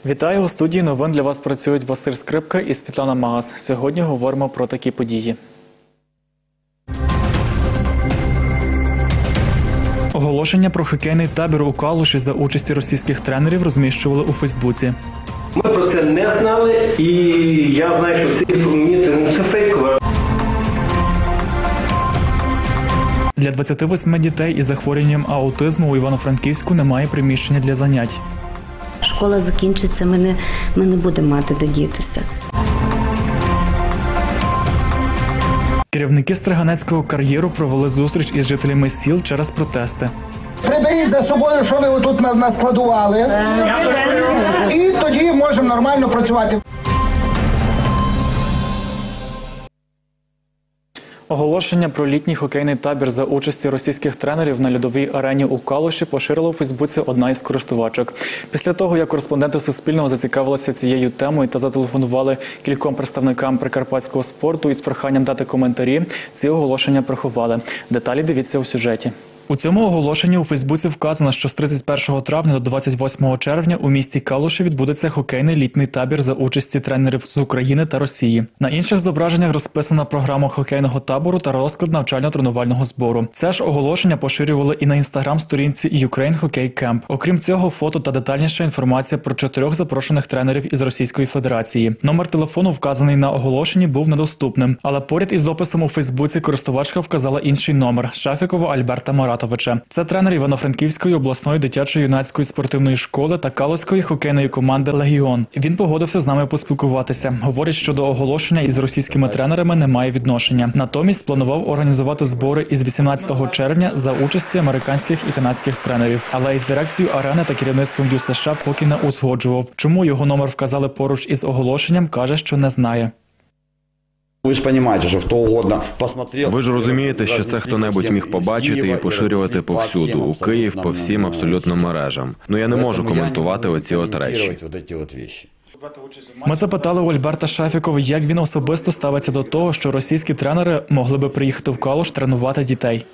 Вітаю! У студії новин для вас працюють Василь Скрипка і Світлана Магас. Сьогодні говоримо про такі події. Оголошення про хокейний табір у Калуші за участі російських тренерів розміщували у Фейсбуці. Ми про це не знали, і я знаю, що це фейкове. Для 28 дітей із захворюванням аутизму у Івано-Франківську немає приміщення для занять. Школа закінчиться, ми не будемо мати де дітися. Керівники Стриганецького кар'єру провели зустріч із жителями сіл через протести. Приберіть за собою, що ви отут наскладували, і тоді можемо нормально працювати. Оголошення про літній хокейний табір за участі російських тренерів на льодовій арені у Калуші поширила у Фейсбуці одна із користувачок. Після того, як кореспонденти Суспільного зацікавилися цією темою та зателефонували кільком представникам прикарпатського спорту із проханням дати коментарі, ці оголошення приховали. Деталі дивіться у сюжеті. У цьому оголошенні у Фейсбуці вказано, що з 31 травня до 28 червня у місті Калуші відбудеться хокейний літній табір за участі тренерів з України та Росії. На інших зображеннях розписана програма хокейного табору та розклад навчально-тренувального збору. Це ж оголошення поширювали і на інстаграм-сторінці Ukraine Hockey Camp. Окрім цього, фото та детальніша інформація про 4 запрошених тренерів із Російської Федерації. Номер телефону, вказаний на оголошенні, був недоступним. Але поряд із дописом у Фейсбуці користувачка вказала інший номер – Шафікова Альберта Маратовича. Це тренер Івано-Франківської обласної дитячо-юнацької спортивної школи та Калузької хокейної команди «Легіон». Він погодився з нами поспілкуватися. Говорить, що до оголошення із російськими тренерами немає відношення. Натомість планував організувати збори із 18 червня за участі американських і канадських тренерів. Але із дирекцією арени та керівництвом ДЮСШ США поки не узгоджував. Чому його номер вказали поруч із оголошенням, каже, що не знає. Ви ж розумієте, що хто угодно посмотрел. Ви ж розумієте, що це хто-небудь міг побачити і поширювати повсюду, у Київ, по всім абсолютно мережам. Ну я не можу коментувати оці от речі. Ми запитали у Альберта Шафікова, як він особисто ставиться до того, що російські тренери могли би приїхати в Калуш тренувати дітей.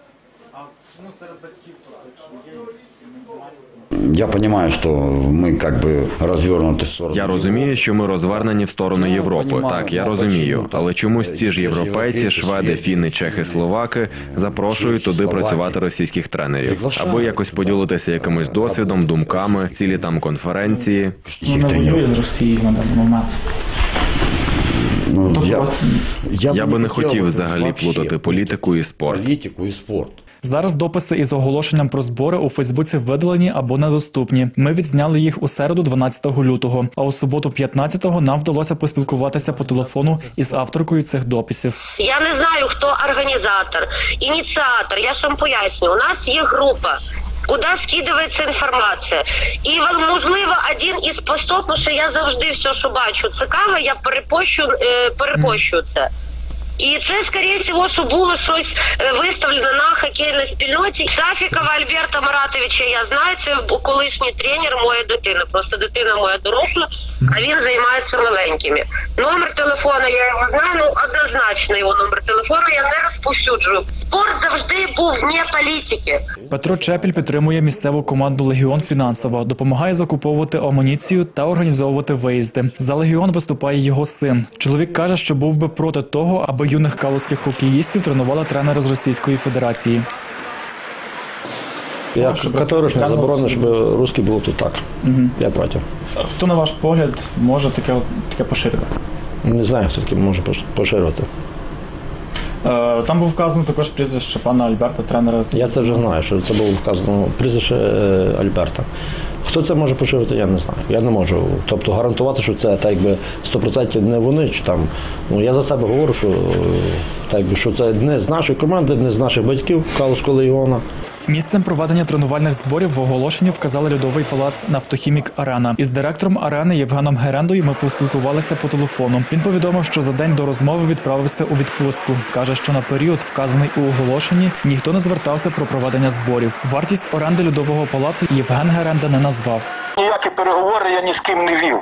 Я розумію, що ми розвернуті в сторону. Я розумію, що ми розвернені в сторону Європи. Так, я розумію. Але чомусь ці ж європейці, шведи, фіни, чехи, словаки запрошують туди працювати російських тренерів. Аби якось поділитися якимось досвідом, думками, цілі там конференції. Вони воюють з Росією на даний момент. Я би не хотів взагалі плутати політику і спорт. Зараз дописи із оголошенням про збори у Фейсбуці видалені або недоступні. Ми відзняли їх у середу 12 лютого, а у суботу 15-го нам вдалося поспілкуватися по телефону із авторкою цих дописів. Я не знаю, хто організатор, ініціатор, я ж вам поясню. У нас є група, куди скидається інформація. І, можливо, один із постів, тому що я завжди все, що бачу цікаве, я перепощу це. І це, скоріше всього, що було щось виставлено на хокейній спільноті. Шафікова Альберта Маратовича я знаю, це колишній тренер моєї дитини. Просто дитина моя доросла, а він займається маленькими. Номер телефону я його знаю, однозначно його номер телефону я не розповсюджую. Спорт завжди був вне політики. Петро Чепіль підтримує місцеву команду «Легіон» фінансово, допомагає закуповувати амуніцію та організовувати виїзди. За «Легіон» виступає його син. Чоловік каже, що був би проти того, аби юних калузьких хокеїстів тренували тренери з Російської Федерації. Я категорично заборонено, щоб русський був тут так. Я проти. Хто, на ваш погляд, може таке поширювати? Не знаю, хто таке може поширювати. Там був вказано також прізвище пана Альберта, тренера. Я це вже знаю, що це було вказано прізвище Альберта. Хто це може поширити, я не знаю. Я не можу. Тобто гарантувати, що це так якби 100% не вони чи там. Ну я за себе говорю, що так якби що це не з нашої команди, не з наших батьків Калузького Легіона. Місцем проведення тренувальних зборів в оголошенні вказали льодовий палац «Нафтохімік Арена». Із директором арени Євгеном Герендою ми поспілкувалися по телефону. Він повідомив, що за день до розмови відправився у відпустку. Каже, що на період, вказаний у оголошенні, ніхто не звертався про проведення зборів. Вартість оренди льодового палацу Євген Геренда не назвав. Ніякі переговори я ні з ким не вів.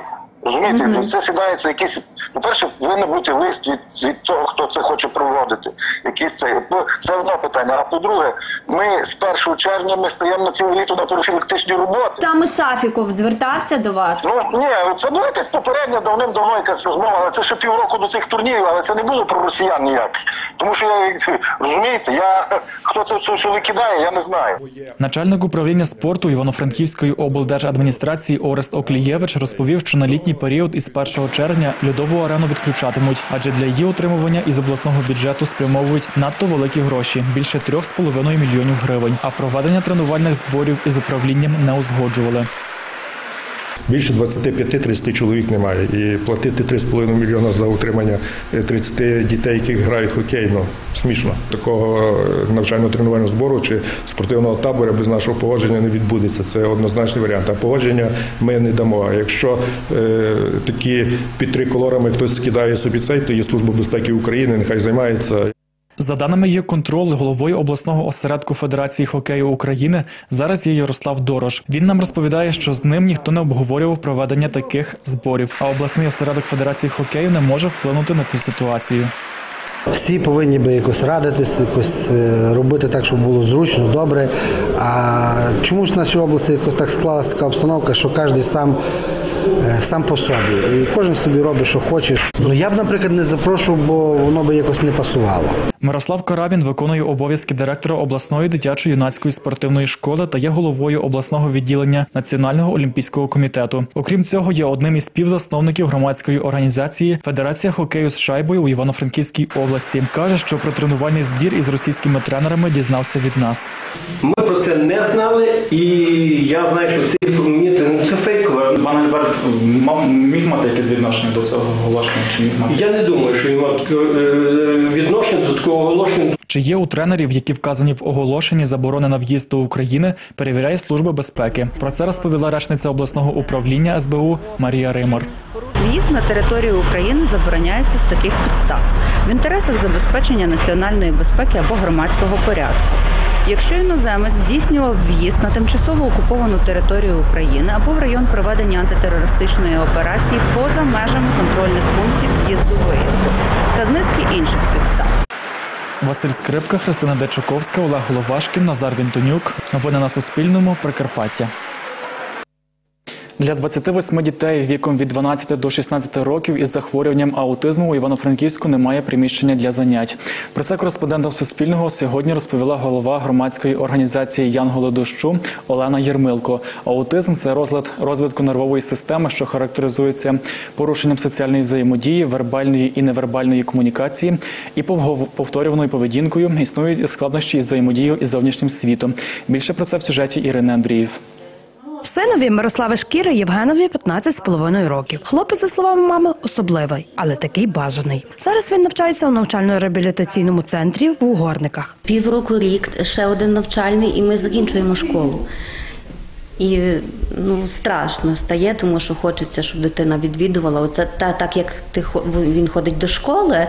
Розумієте, це сідається якийсь, по-перше, повинен бути лист від того, хто це хоче проводити. Це одне питання. А по-друге, ми з 1 червня ми стаємо на ціле літо на профілактичні роботи. Саме Шафіков звертався до вас? Ні, це була якась попередня давним-давно якась розмова, але це ще півроку до цих турнірів, але це не було про росіян ніяк. Тому що, розумієте, хто це все викидає, я не знаю. Начальник управління спорту Івано-Франківської облдержадміністрації Орест Оклієвич розповів, що на літній період із 1 червня льодову арену відключатимуть, адже для її утримування із обласного бюджету спрямовують надто великі гроші – більше 3,5 мільйонів гривень, а проведення тренувальних зборів із управлінням не узгоджували. Більше 25-30 чоловік немає. І платити 3,5 мільйона за утримання 30 дітей, які грають в хокей, смішно. Такого навчально-тренувального збору чи спортивного табору без нашого погодження не відбудеться. Це однозначний варіант. А погодження ми не дамо. А якщо такі під триколорами хтось скидає собі цей, то є Служба безпеки України, нехай займається. За даними ЄКонтрол, головою обласного осередку Федерації хокею України зараз є Ярослав Дорож. Він нам розповідає, що з ним ніхто не обговорював проведення таких зборів, а обласний осередок Федерації хокею не може вплинути на цю ситуацію. Всі повинні би якось радитись, якось робити так, щоб було зручно, добре. А чомусь в нашій області якось так склалася така обстановка, що кожен сам по собі. І кожен собі робить, що хоче. Я б, наприклад, не запрошував, бо воно би якось не пасувало. Мирослав Карабін виконує обов'язки директора обласної дитячо-юнацької спортивної школи та є головою обласного відділення Національного олімпійського комітету. Окрім цього, є одним із співзасновників громадської організації Федерація хокею з шайбою у Івано-Франківській області. Каже, що про тренувальний збір із російськими тренерами дізнався від нас. Ми про це не знали, і я знаю, що це фейкове. Пан Альберт міг мати якесь відношення до цього оголошення? Чи міг мати? Я не думаю, що він мав відношення до такого оголошення. Чи є у тренерів, які вказані в оголошенні заборони на в'їзд до України, перевіряє Служба безпеки. Про це розповіла речниця обласного управління СБУ Марія Римар. В'їзд на територію України забороняється з таких підстав – в інтересах забезпечення національної безпеки або громадського порядку. Якщо іноземець здійснював в'їзд на тимчасово окуповану територію України або в район проведення антитерористичної операції поза межами контрольних пунктів в'їзду-виїзду та з низки інших підстав. Василь Скрипка, Христина Дечуковська, Олег Головашкін, Назар Вінтонюк. Новини на Суспільному. Прикарпаття. Для 28 дітей віком від 12 до 16 років із захворюванням аутизму у Івано-Франківську немає приміщення для занять. Про це кореспондентам Суспільного сьогодні розповіла голова громадської організації «Янголи дощу» Олена Єрмилко. Аутизм – це розлад розвитку нервової системи, що характеризується порушенням соціальної взаємодії, вербальної і невербальної комунікації і повторюваною поведінкою. Існують складнощі із взаємодією із зовнішнім світом. Більше про це в сюжеті Ірини Андріїв. Синові Мирослави Шкіри Євгенові 15,5 років. Хлопець, за словами мами, особливий, але такий бажаний. Зараз він навчається у навчально-реабілітаційному центрі в Угорниках. Півроку, рік, ще один навчальний, і ми закінчуємо школу. І страшно стає, тому що хочеться, щоб дитина відвідувала. Оце так, як він ходить до школи,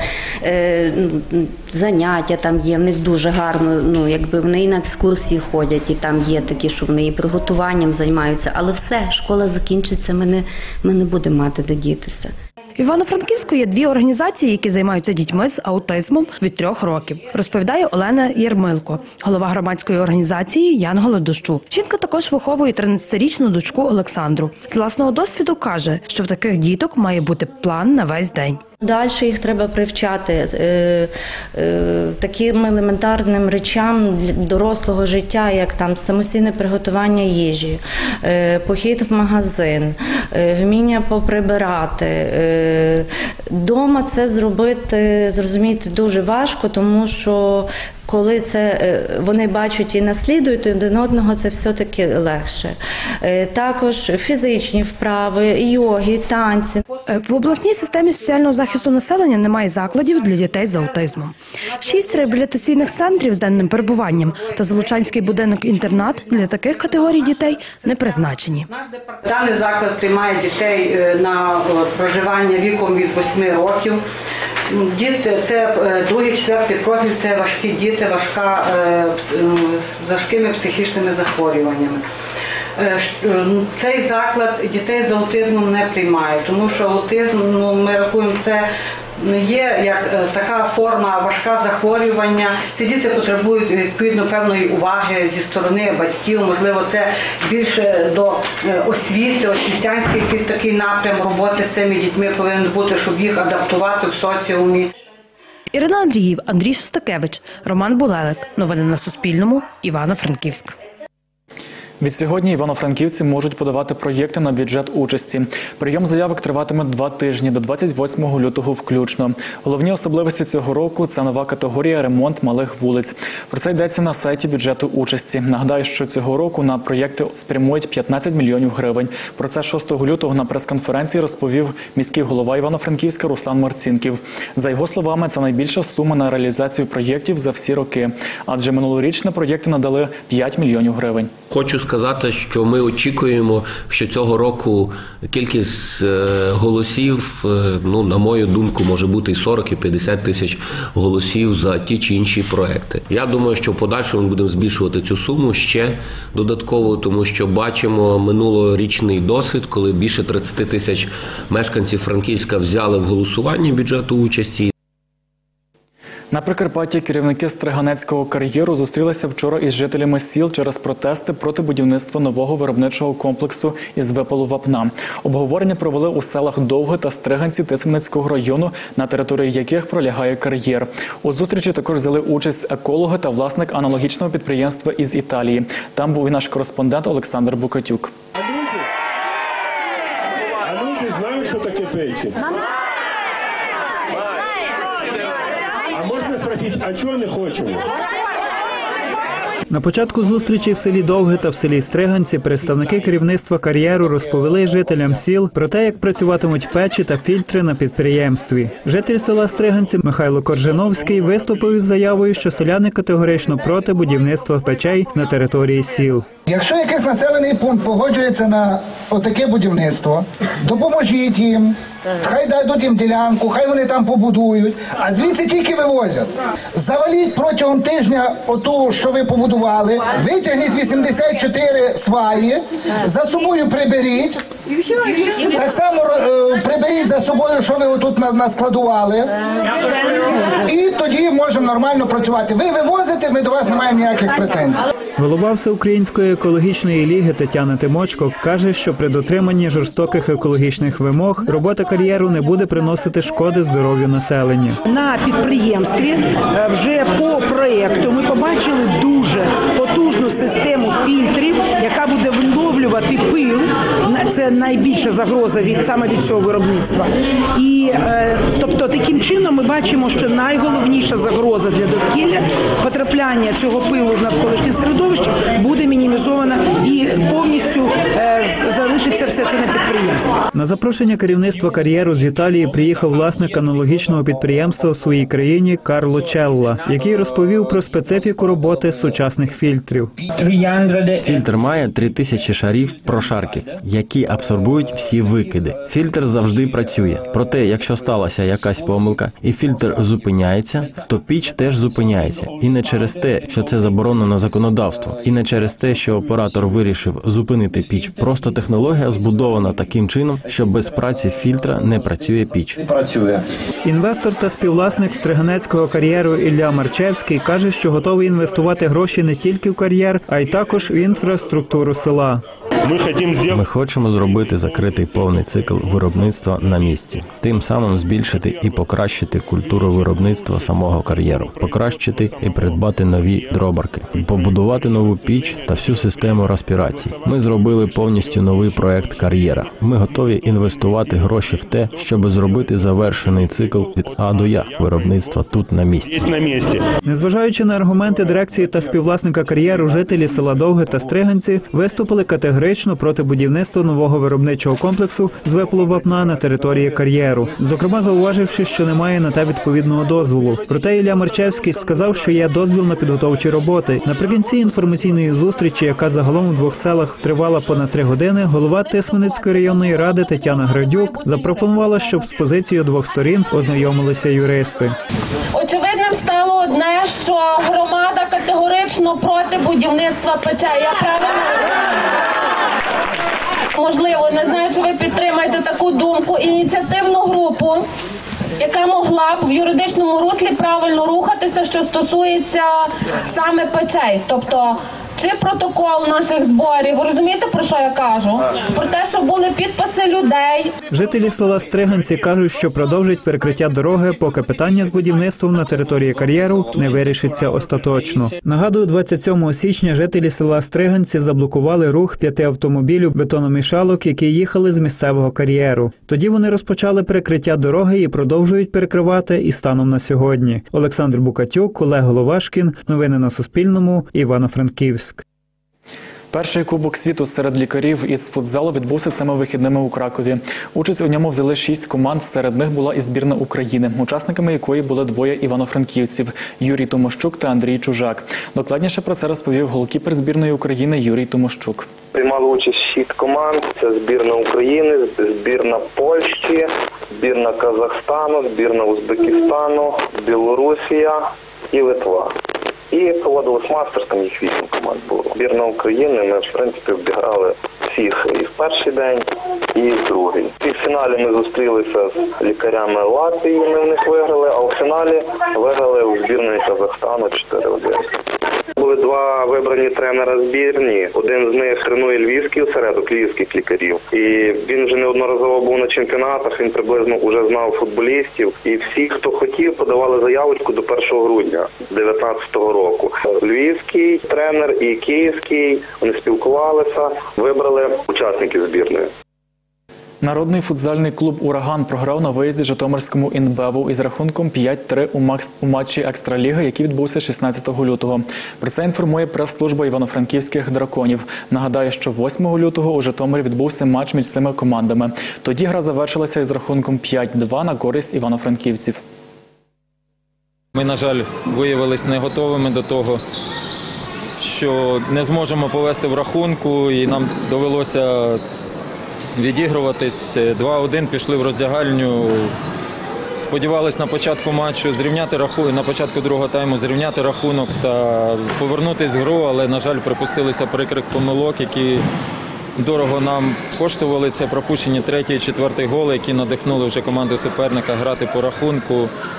заняття там є, в них дуже гарно, якби в неї на екскурсії ходять, і там є такі, що в неї приготуванням займаються. Але все, школа закінчиться, ми не будемо мати де дітися. В Івано-Франківську є дві організації, які займаються дітьми з аутизмом від 3 років, розповідає Олена Єрмилко, голова громадської організації «Янголи дощу». Жінка також виховує 13-річну дочку Олександру. З власного досвіду каже, що в таких діток має бути план на весь день. Далі їх треба привчати таким елементарним речам дорослого життя, як там самостійне приготування їжі, похід в магазин, вміння поприбирати. Дома це зробити, зрозуміти, дуже важко, тому що коли це вони бачать і наслідують один одного, це все-таки легше. Також фізичні вправи, йоги, танці. В обласній системі соціального захисту населення немає закладів для дітей з аутизмом. 6 реабілітаційних центрів з денним перебуванням та Залучанський будинок-інтернат для таких категорій дітей не призначені. Даний заклад приймає дітей на проживання віком від 8 років. Діти, це 2-4 профіль, це важкі діти, з важкими психічними захворюваннями. цей заклад дітей з аутизмом не приймає, тому що аутизм, ми рахуємо, це є як така форма, важка захворювання. Ці діти потребують відповідно певної уваги зі сторони батьків. Можливо, це більше до освіти, освітянський якийсь такий напрям роботи з цими дітьми повинен бути, щоб їх адаптувати в соціумі. Ірина Андріїв, Андрій Шостакевич, Роман Булелик. Новини на Суспільному. Івано-Франківськ. Відсьогодні івано-франківці можуть подавати проєкти на бюджет участі. Прийом заявок триватиме 2 тижні, до 28 лютого включно. Головні особливості цього року – це нова категорія «Ремонт малих вулиць». Про це йдеться на сайті бюджету участі. Нагадаю, що цього року на проєкти спрямують 15 мільйонів гривень. Про це 6 лютого на прес-конференції розповів міський голова Івано-Франківська Руслан Марцінків. За його словами, це найбільша сума на реалізацію проєктів за всі роки. Адже минулоріч на проєкти надали 5 мільйонів гривень. Хочу сказати, що ми очікуємо, що цього року кількість голосів, на мою думку, може бути і 40, і 50 тисяч голосів за ті чи інші проекти. Я думаю, що в подальшому ми будемо збільшувати цю суму ще додатково, тому що бачимо минулорічний досвід, коли більше 30 тисяч мешканців Франківська взяли в голосуванні бюджету участі. На Прикарпатті керівники Стриганецького кар'єру зустрілися вчора із жителями сіл через протести проти будівництва нового виробничого комплексу із випалу вапна. Обговорення провели у селах Довге та Стриганці Тисменецького району, на території яких пролягає кар'єр. У зустрічі також взяли участь екологи та власник аналогічного підприємства із Італії. Там був і наш кореспондент Олександр Букатюк. А люди знають, що таке печі? А можна спросити, а чого не хочемо? На початку зустрічі в селі Довге та в селі Стриганці представники керівництва кар'єру розповіли жителям сіл про те, як працюватимуть печі та фільтри на підприємстві. Житель села Стриганці Михайло Коржиновський виступив із заявою, що селяни категорично проти будівництва печей на території сіл. Якщо якийсь населений пункт погоджується на отаке будівництво, допоможіть їм, хай дадуть їм ділянку, хай вони там побудують, а звідси тільки вивозять. Заваліть протягом тижня оту, що ви побудували, витягніть 84 сваї, за собою приберіть, так само приберіть за собою, що ви отут наскладували, і тоді можемо нормально працювати. Ви вивозите, ми до вас не маємо ніяких претензій. Голова Всеукраїнської екологічної ліги Тетяна Тимочко каже, що при дотриманні жорстоких екологічних вимог робота кар'єру не буде приносити шкоди здоров'ю населення. На підприємстві вже по проєкту ми побачили дуже потужну систему фільтрів, яка буде виловлювати пил. Це найбільша загроза саме від цього виробництва. І тобто таким чином ми бачимо, що найголовніша загроза для довкілля потрапляння цього пилу в навколишнє середовище буде мінімізована і повністю залишиться все це на підприємстві. На запрошення керівництва кар'єру з Італії приїхав власник аналогічного підприємства в своїй країні Карло Челла, який розповів про специфіку роботи сучасних фільтрів. Фільтр має 3000 шарів прошарків, які абсорбують всі викиди. Фільтр завжди працює. Проте, якщо сталася якась помилка і фільтр зупиняється, то піч теж зупиняється. І не через те, що це заборонено законодавством, і не через те, що оператор вирішив зупинити піч. Просто технологія збудована таким чином, що без праці фільтра не працює піч. Інвестор та співвласник Стриганецького кар'єру Ілля Марчевський каже, що готовий інвестувати гроші не тільки в кар'єр, а й також в інфраструктуру села. Ми хочемо зробити закритий повний цикл виробництва на місці. Тим самим збільшити і покращити культуру виробництва самого кар'єру. Покращити і придбати нові дробарки. Побудувати нову піч та всю систему респірації. Ми зробили повністю новий проект кар'єра. Ми готові інвестувати гроші в те, щоб зробити завершений цикл від А до Я виробництва тут на місці. Незважаючи на аргументи дирекції та співвласника кар'єру, жителі села Довге та Стриганці виступили категорично проти будівництва нового виробничого комплексу з випалу вапна на території кар'єру. Зокрема, зауваживши, що немає на те відповідного дозволу. Проте Ілля Марчевський сказав, що є дозвіл на підготовчі роботи. Наприкінці інформаційної зустрічі, яка загалом у двох селах тривала понад 3 години, голова Тисменецької районної ради Тетяна Градюк запропонувала, щоб з позицією двох сторін ознайомилися юристи. Очевидним стало одне, що громада категорично проти будівництва печей. Я правильно? Можливо, не знаю, чи ви підтримаєте таку думку, ініціативну групу, яка могла б в юридичному руслі правильно рухатися, що стосується саме печей. Тобто, чи протокол наших зборів, ви розумієте, про що я кажу? Про те, що були підписи людей. Жителі села Стриганці кажуть, що продовжать перекриття дороги, поки питання з будівництвом на території кар'єру не вирішиться остаточно. Нагадую, 27 січня жителі села Стриганці заблокували рух 5 автомобілів бетономішалок, які їхали з місцевого кар'єру. Тоді вони розпочали перекриття дороги і продовжують перекривати і станом на сьогодні. Олександр Букатюк, Олег Головашкін. Новини на Суспільному. Івано-Франківськ. Перший Кубок світу серед лікарів із футзалу відбувся цими вихідними у Кракові. Участь у ньому взяли 6 команд, серед них була і збірна України, учасниками якої були двоє івано-франківців – Юрій Томощук та Андрій Чужак. Докладніше про це розповів голкіпер збірної України Юрій Томощук. Приймали участь 6 команд – це збірна України, збірна Польщі, збірна Казахстану, збірна Узбекистану, Білорусія і Литва. І проводилось мастер, там їх 8 команд було. Збірна України, ми, в принципі, обіграли всіх і в перший день, і в другий. В півфіналі ми зустрілися з лікарями Латвії, ми в них виграли, а у фіналі виграли у збірної Казахстану 4-1. Були 2 вибрані тренера збірні. Один з них тренує львівський осередок, львівських лікарів. І він вже неодноразово був на чемпіонатах, він приблизно вже знав футболістів. І всі, хто хотів, подавали заявочку до 1 грудня 2019 року. Львівський тренер і київський, вони спілкувалися, вибрали учасників збірної. Народний футзальний клуб «Ураган» програв на виїзді Житомирському «Інбеву» із рахунком 5-3 у матчі Екстраліги, який відбувся 16 лютого. Про це інформує прес-служба івано-франківських «Драконів». Нагадаю, що 8 лютого у Житомирі відбувся матч між цими командами. Тоді гра завершилася із рахунком 5-2 на користь івано-франківців. Ми, на жаль, виявилися не готовими до того, що не зможемо повести в рахунку, і нам довелося відігруватись. 2-1 пішли в роздягальню. Сподівались на початку матчу зрівняти рахунок, на початку другого тайму зрівняти рахунок та повернутись в гру, але, на жаль, припустилися прикрих помилок, які дорого нам коштували. Це пропущені 3-й і 4-й голи, які надихнули вже команду суперника грати по рахунку.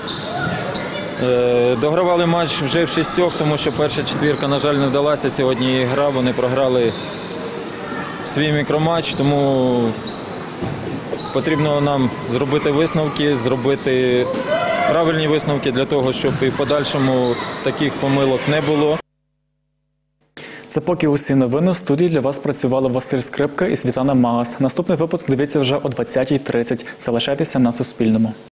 Догравали матч вже в 6, тому що перша четвірка, на жаль, не вдалася сьогодні гра. Вони програли свій мікроматч, тому потрібно нам зробити висновки, зробити правильні висновки для того, щоб і в подальшому таких помилок не було. Це поки усі новини. В студії для вас працювали Василь Скрипка і Світлана Магас. Наступний випуск дивіться вже о 20:30. Залишайтеся на Суспільному.